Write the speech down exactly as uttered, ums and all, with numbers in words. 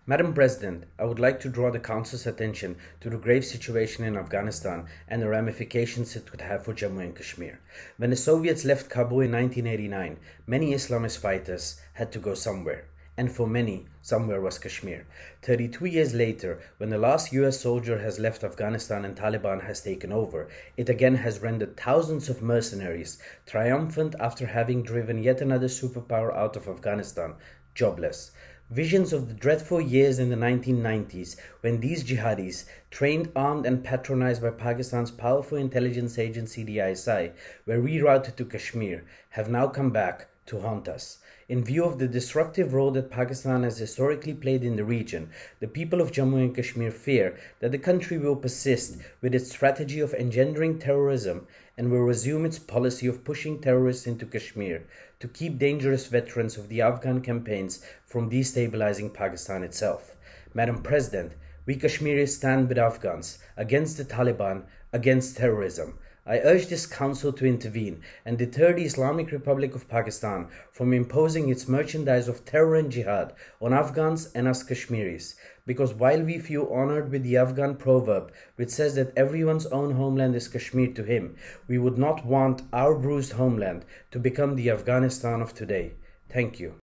Madam President, I would like to draw the Council's attention to the grave situation in Afghanistan and the ramifications it could have for Jammu and Kashmir. When the Soviets left Kabul in nineteen eighty-nine, many Islamist fighters had to go somewhere. And for many, somewhere was Kashmir. thirty-two years later, when the last U S soldier has left Afghanistan and Taliban has taken over, it again has rendered thousands of mercenaries, triumphant after having driven yet another superpower out of Afghanistan, jobless. Visions of the dreadful years in the nineteen nineties, when these jihadis, trained, armed and patronized by Pakistan's powerful intelligence agency the I S I, were rerouted to Kashmir, have now come back to haunt us. In view of the disruptive role that Pakistan has historically played in the region, the people of Jammu and Kashmir fear that the country will persist with its strategy of engendering terrorism and will resume its policy of pushing terrorists into Kashmir to keep dangerous veterans of the Afghan campaigns from destabilizing Pakistan itself. Madam President, we Kashmiris stand with Afghans against the Taliban, against terrorism. I urge this Council to intervene and deter the Islamic Republic of Pakistan from imposing its merchandise of terror and jihad on Afghans and us Kashmiris, because while we feel honored with the Afghan proverb which says that everyone's own homeland is Kashmir to him, we would not want our bruised homeland to become the Afghanistan of today. Thank you.